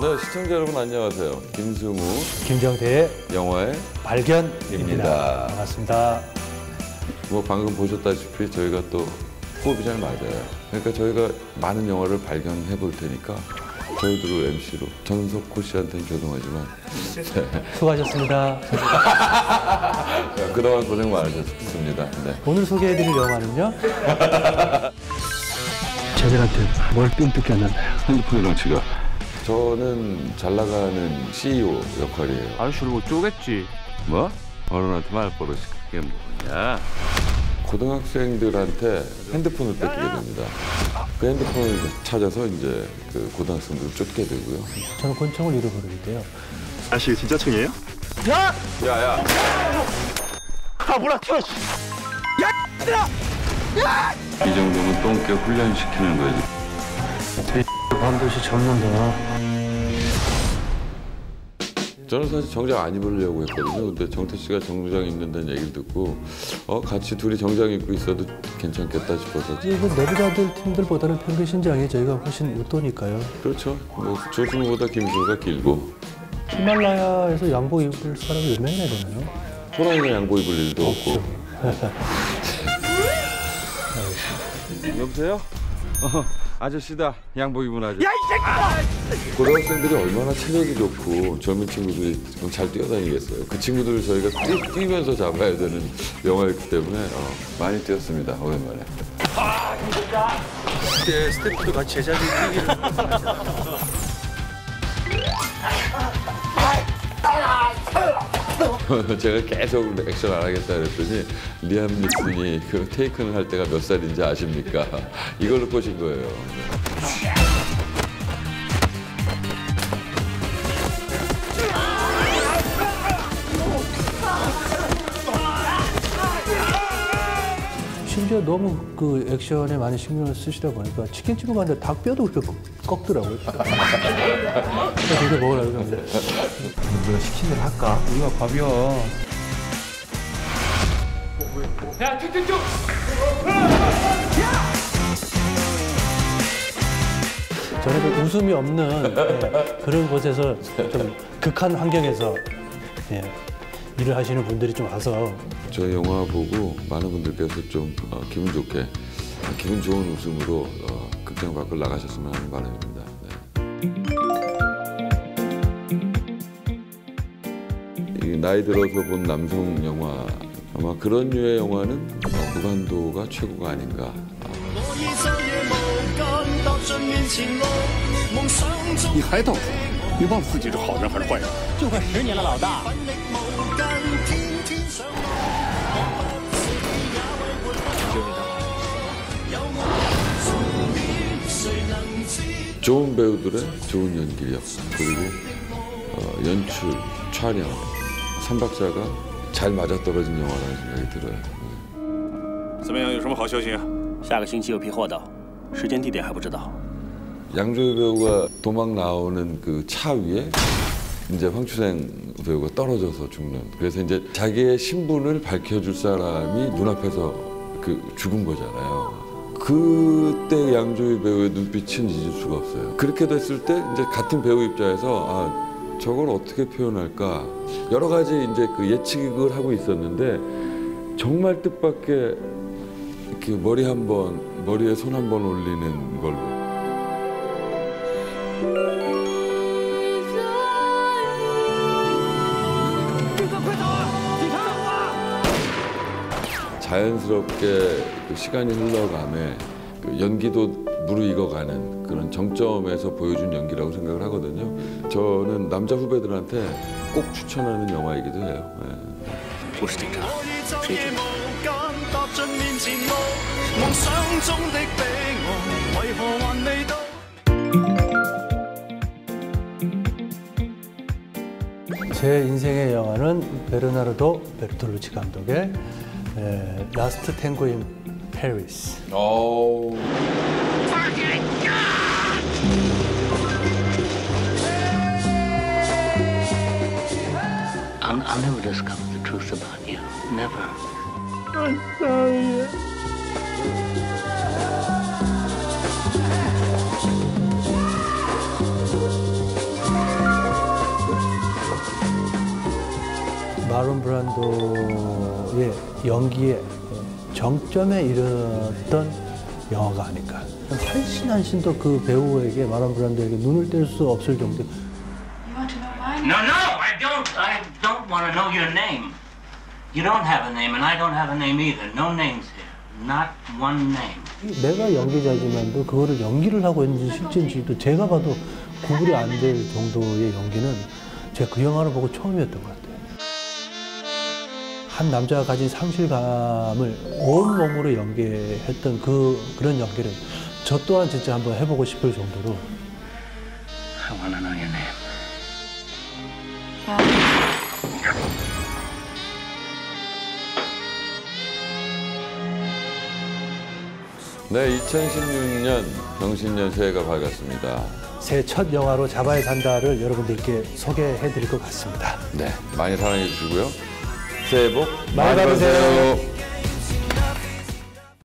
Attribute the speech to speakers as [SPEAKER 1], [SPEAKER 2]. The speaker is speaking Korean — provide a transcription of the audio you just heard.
[SPEAKER 1] 네, 시청자 여러분 안녕하세요. 김승우,
[SPEAKER 2] 김정태의
[SPEAKER 1] 영화의
[SPEAKER 2] 발견입니다. 반갑습니다.
[SPEAKER 1] 뭐 방금 보셨다시피 저희가 또 호흡이 잘 맞아요. 그러니까 저희가 많은 영화를 발견해 볼 테니까 저희들을 MC로 전석호 씨한테는 죄송하지만
[SPEAKER 2] 수고하셨습니다.
[SPEAKER 1] 그동안 고생 많으셨습니다. 네.
[SPEAKER 2] 오늘 소개해드릴 영화는요.
[SPEAKER 3] 쟤들한테 뭘 삥뜯게 한단다. 핸드폰이랑 지갑.
[SPEAKER 1] 저는 잘 나가는 CEO 역할이에요.
[SPEAKER 3] 아저씨를 뭐 쪼겠지.
[SPEAKER 1] 뭐? 어른한테 말버릇이 그게 뭐냐? 고등학생들한테 핸드폰을 뺏기게 됩니다. 그 핸드폰을 찾아서 이제 그 고등학생들을 쫓게 되고요.
[SPEAKER 2] 저는 권총을 잃어버리는데요.
[SPEAKER 4] 아저씨 진짜 총이에요?
[SPEAKER 1] 야!
[SPEAKER 4] 아 몰라 튀어.
[SPEAKER 1] 이 정도면 똥개 훈련시키는 거지.
[SPEAKER 3] 반드시 잡는다.
[SPEAKER 1] 저는 사실 정장 안 입으려고 했거든요. 근데 정태 씨가 정장 입는다는 얘기를 듣고 같이 둘이 정장 입고 있어도 괜찮겠다 싶어서.
[SPEAKER 2] 이거 내부자들 팀들보다는 평균 신장이 저희가 훨씬 웃도니까요.
[SPEAKER 1] 그렇죠. 뭐 조승우보다 김승우가 길고.
[SPEAKER 2] 히말라야에서 양복 입을 사람이 몇 명이나 되나요?
[SPEAKER 1] 호랑이가 양복 입을 일도 없고.
[SPEAKER 5] 여보세요? 아저씨다. 양복 입은 아저씨.
[SPEAKER 1] 고등학생들이 얼마나 체력이 좋고 젊은 친구들이 잘 뛰어다니겠어요. 그 친구들을 저희가 뛰면서 잡아야 되는 영화였기 때문에 많이 뛰었습니다. 오랜만에.
[SPEAKER 5] 그때 스태프도 같이 제자리 뛰기를.
[SPEAKER 1] 제가 계속 액션 안 하겠다 그랬더니 리암 니슨이 그 테이큰을 할 때가 몇 살인지 아십니까? 이걸로 꼬신 거예요.
[SPEAKER 2] 심지어 너무 그 액션에 많이 신경을 쓰시다 보니까 치킨집을 갔는데 닭뼈도 그렇게 꺾더라고요. 그래서 이거 먹으라고 그러는데.
[SPEAKER 5] 우리가 시킨 대로 할까? 우리가 밥이야.
[SPEAKER 6] 야, 쭉쭉쭉!
[SPEAKER 2] 저는 그 웃음이 없는 그런 곳에서 좀 극한 환경에서 일을 하시는 분들이 좀 와서
[SPEAKER 1] 저희 영화 보고 많은 분들께서 좀 기분 좋게, 기분 좋은 웃음으로 극장 밖을 나가셨으면 하는 바람입니다. 네. 나이 들어서 본 남성 영화, 아마 그런 류의 영화는 무간도가 최고가 아닌가.
[SPEAKER 4] 你还道你忘了自己是好人还是坏人？
[SPEAKER 6] 就快10年了，老大。
[SPEAKER 1] 좋은 배우들의 좋은 연기력, 그리고 연출, 촬영, 3박자가 잘 맞아떨어진 영화라는 생각이 들어요.
[SPEAKER 4] 怎么样？有什么好消息啊？
[SPEAKER 7] 下个星期有批货到，时间地点还不知道。
[SPEAKER 1] 양조위 배우가 도망 나오는 그 차 위에 이제 황추생 배우가 떨어져서 죽는. 그래서 이제 자기의 신분을 밝혀줄 사람이 눈앞에서 죽은 거잖아요. 그때 양조위 배우의 눈빛은 잊을 수가 없어요. 그렇게 됐을 때 이제 같은 배우 입장에서 저걸 어떻게 표현할까 여러 가지 이제 그 예측을 하고 있었는데 정말 뜻밖의 이렇게 머리에 손 한 번 올리는 걸로. 자연스럽게 그 시간이 흘러감에 그 연기도 무르익어가는 그런 정점에서 보여준 연기라고 생각을 하거든요. 저는 남자 후배들한테 꼭 추천하는 영화이기도 해요. 네.
[SPEAKER 7] 我是警察，谁警察？
[SPEAKER 2] 제 인생의 영화는 베르나르도 베르톨루치 감독의 라스트 탱고 인 페리스.
[SPEAKER 7] I'll never discover the truth about you. Never.
[SPEAKER 2] I'm sorry. 연기의 정점에 이르렀던 영화가 아닐까. 훨씬 더 그 배우에게 마론 브란도에게 눈을 뗄 수 없을 정도.
[SPEAKER 8] You want to know mine?
[SPEAKER 7] No, I don't. I don't want to know your name. You don't have a name, and I don't have a name either. No names here. Not one name.
[SPEAKER 2] 내가 연기자지만도 그거를 연기를 하고 있는지 실제인지도 제가 봐도 구분이 안 될 정도의 연기는 제가 그 영화를 보고 처음이었던 것 같아요. 한 남자가 가진 상실감을 온몸으로 연기했던 그런 연기를 저 또한 진짜 한번 해보고 싶을 정도로.
[SPEAKER 7] I want to know your name.
[SPEAKER 1] 네, 2016년 병신년 새해가 밝았습니다.
[SPEAKER 2] 새 첫 영화로 잡아야 산다를 여러분들께 소개해드릴 것 같습니다.
[SPEAKER 1] 네, 많이 사랑해 주시고요. 새해 복
[SPEAKER 2] 많이 받으세요.